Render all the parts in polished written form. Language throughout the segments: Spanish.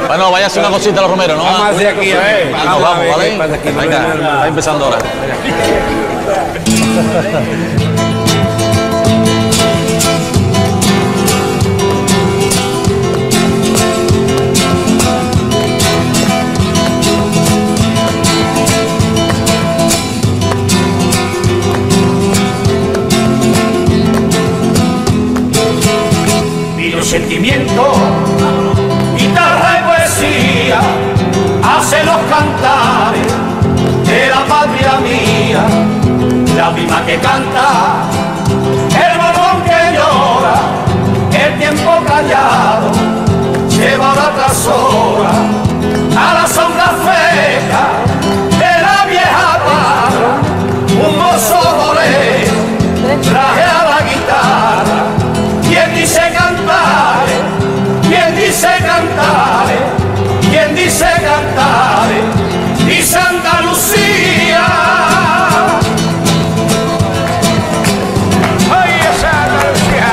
Bueno, vaya a hacer una cosita a los Romeros, ¿no? Vamos a hacer aquí, a ver. Nos vamos, ¿vale? Venga, está empezando ahora. Sentimiento, guitarra y poesía, hace los cantares de la patria mía, la misma que canta, el balón que llora, el tiempo callado, lleva hora tras hora a la sombra fresca de la vieja parra, un mozo bolero, traje a la guitarra. ¿Quién dice cantar? ¿Quién dice cantar? ¿Quién dice cantar? Dice Andalucía. ¡Ay, esa Andalucía!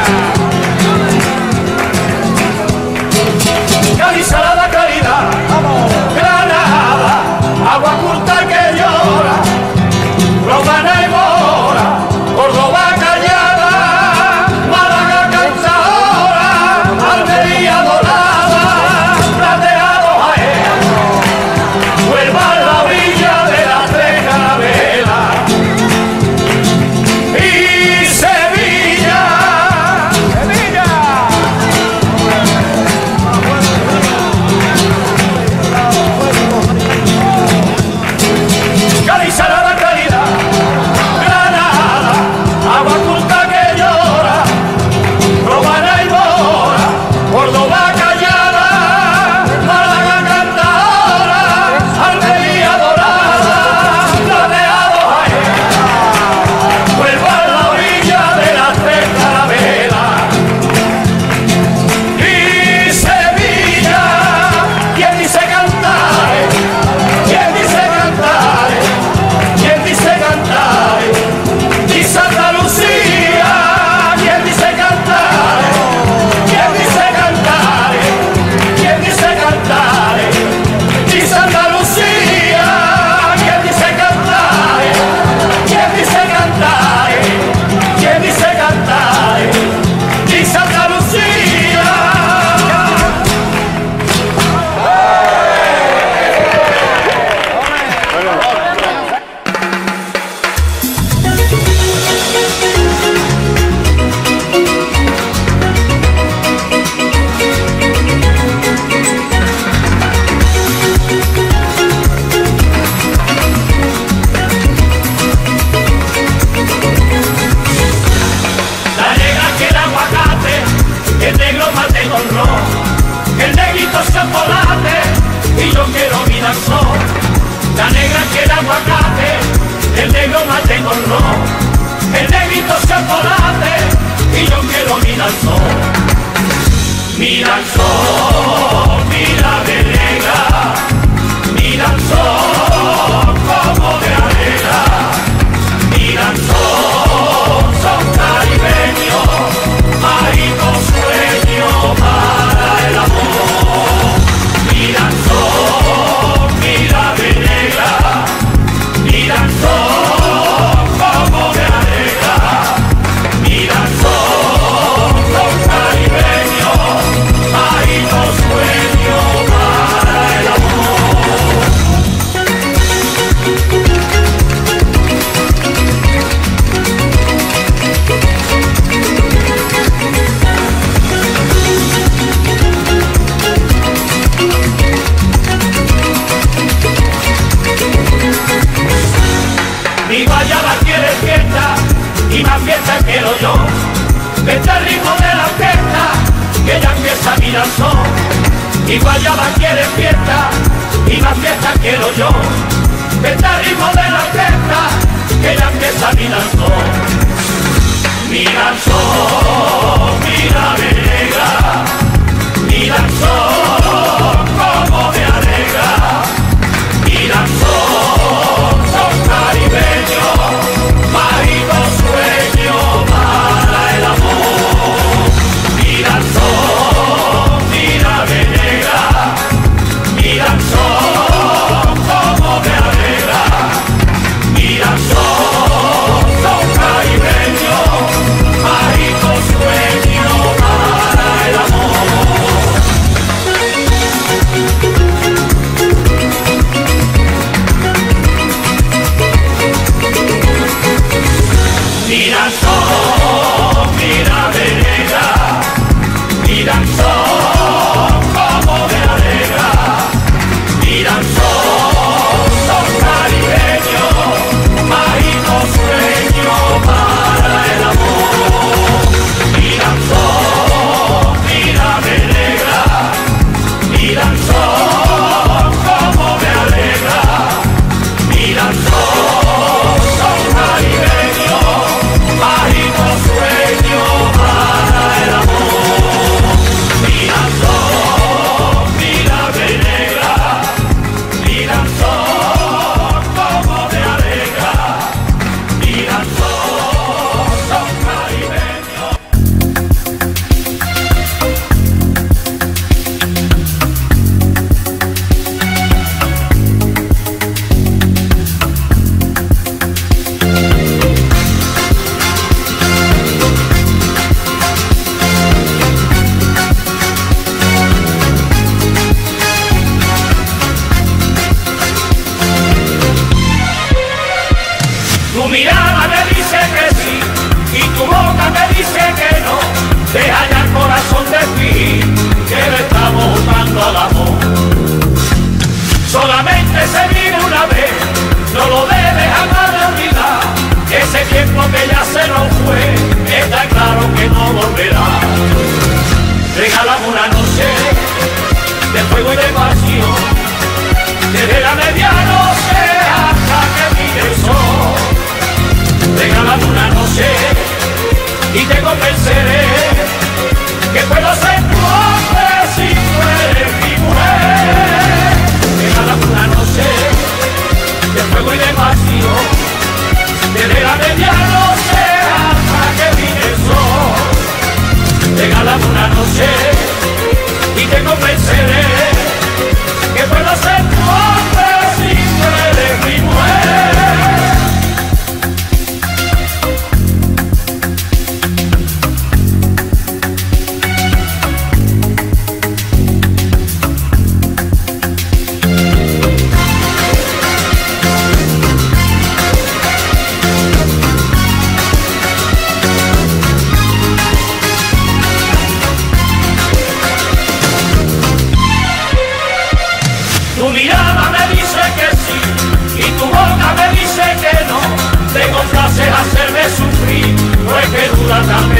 Cádiz, Salada, Caridad, Granada, agua culta que llora, Romana y Mora, Córdoba. La negra quiere aguacate, el negro mate con ron, el negrito chocolate y yo quiero mirar el sol. Mira el sol, mira de negra, mira el sol como de alegra, mira el sol, son caribeños, marido sueño para el amor. Mira el sol, mira de negra, mira el sol como me alegra, mira el sol, son caribeños, marido sueño para el amor. Mi guayaba quiere fiesta y más fiesta quiero yo. Vete al ritmo de la fiesta que ya empieza a mirar sol. Mi guayaba quiere fiesta y más fiesta quiero yo. Vete al ritmo de la fiesta que ya empieza a mirar sol. Mira el sol, mira mi negra, mira el sol como me alegra, mira el sol, son caribeños, marido sueño para el amor. Mira el sol, mira mi negra,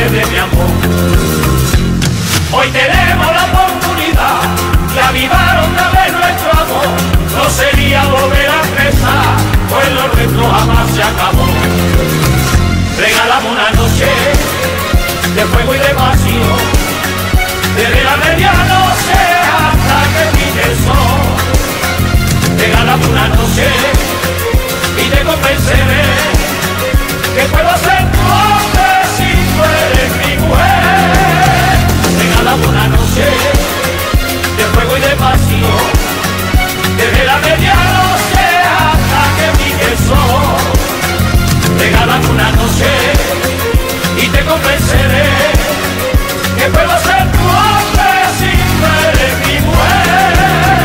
de mi amor. Hoy tenemos la oportunidad de avivar otra vez nuestro amor. No sería volver a empezar, pues lo nuestro jamás se acabó. Regalamos una noche de fuego y de pasión, desde la medianoche hasta que pille el sol. Regalamos una noche y te convenceré que puedo ser tu hombre si tú eres mi mujer. Regalamos una noche de fuego y de pasión, desde la medianoche hasta que brille el sol. Regálame una noche y te convenceré que puedo ser tu hombre si tú eres mi mujer.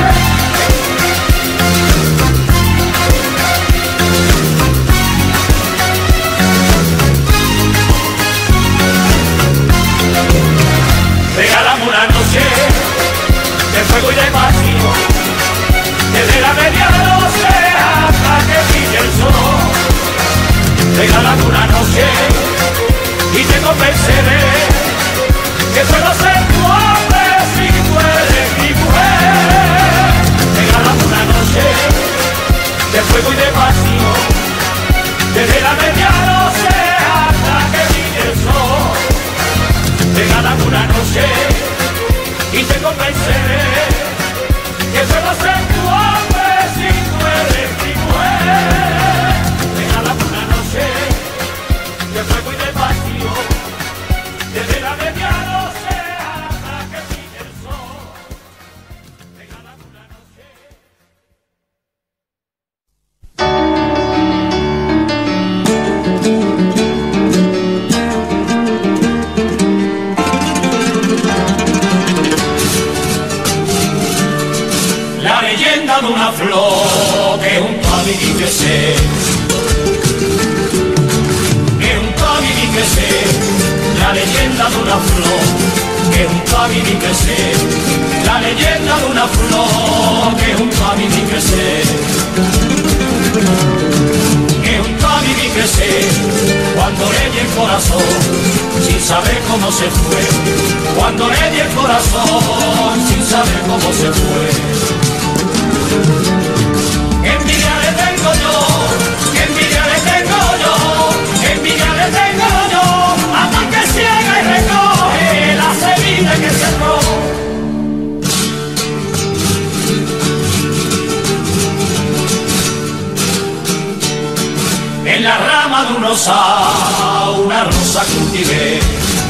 Regálame una noche de fuego y de pasión, desde la medianoche hasta que brille el sol. Regálame una noche y te convenceré que puedo ser tu hombre si tú eres mi mujer. Regálame una noche de fuego y de pasión, desde la medianoche hasta que brille el sol. Regálame una noche y te convenceré que puedo ser tu hombre si tú eres mi mujer. Regálame una noche de fuego y de pasión, desde la medianoche hasta que brille el sol. Regálame una noche. La leyenda de una flor que junto a mí vi crecer, que junto a mí vi crecer. La leyenda de una flor que junto a mí vi crecer, la leyenda de una flor que junto a mí vi crecer, que junto a mí vi crecer. Cuando le di el corazón sin saber cómo se fue, cuando le di el corazón sin saber cómo se fue. ¡Qué envidia le tengo yo! ¡Qué envidia le tengo yo! ¡Qué envidia le tengo yo! Hasta que ciega y recoge la semilla que sembró. En la rama de un rosal una rosa cultivé,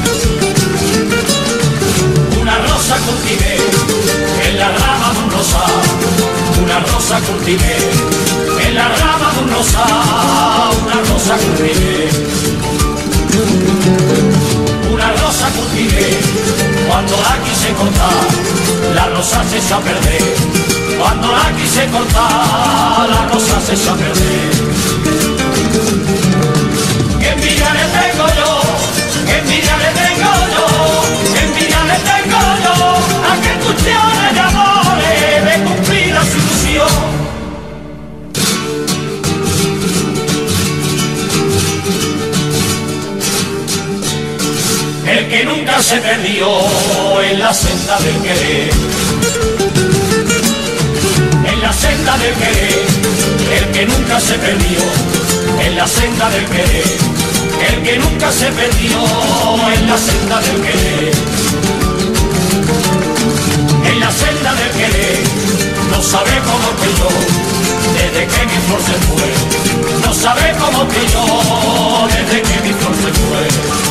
una rosa cultivé. En la rama de un rosal una rosa cultivé, en la rama de un rosal una rosa cultivé, una rosa cultivé. Cuando la quise cortar, la rosa se echó a perder. Cuando la quise cortar, la rosa se echó a perder. ¡Qué envidia le tengo yo! ¡Qué envidia le tengo yo! ¡Qué envidia le tengo yo! A que cuestiones de amores de cumplir la ilusión. El que nunca se perdió en la senda del querer, en la senda del querer. El que nunca se perdió en la senda del querer, el que nunca se perdió en la senda del querer, en la senda del querer. No sabe cómo que yo, desde que mi flor se fue, no sabe cómo que yo, desde que mi flor se fue.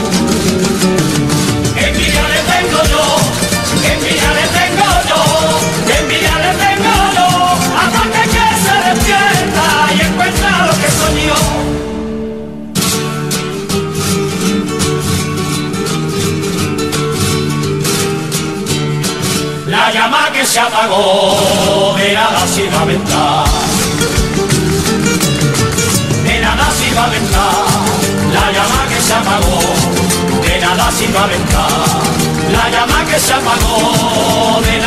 ¡Qué envidia le tengo yo! ¡Qué envidia le tengo yo! ¡Qué envidia le tengo yo! Hasta que se despierta y encuentra lo que soñó. La llama que se apagó, de nada se iba a aventar, de nada se iba a aventar. La llama que se apagó, de nada se iba a aventar. La llama que se apagó, de